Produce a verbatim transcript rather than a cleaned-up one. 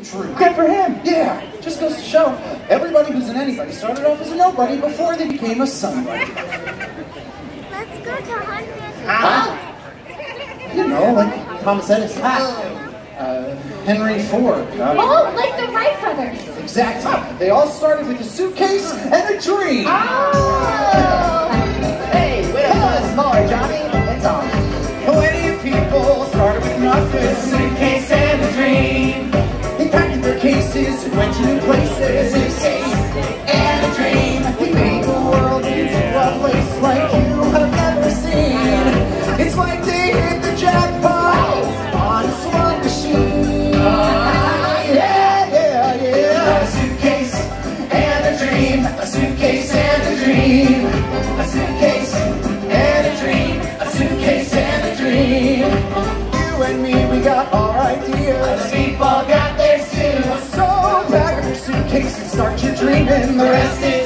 true. Good for him. Yeah, just goes to show, everybody who's an anybody started off as a nobody before they became a somebody. Let's go to hundred. Huh? You know, like Thomas Edison. Uh, Henry Ford. Uh, Oh, like the Wright brothers. Exactly. They all started with a suitcase and a dream. Oh! Hey, wait up, tell us more, Johnny. It's on. Plenty of people started with nothing. A suitcase and a dream. They packed their cases and went to new places. Suitcase and a dream. We made the world into a place like you have never seen. It's like they hit the jackpot on a slot machine. Uh, yeah, yeah, yeah. A suitcase and a dream. A suitcase and a dream. A suitcase and a dream. A suitcase and a dream. You and me, we got our ideas. Other people got theirs too. So pack up your suitcase and start your dreaming. The rest is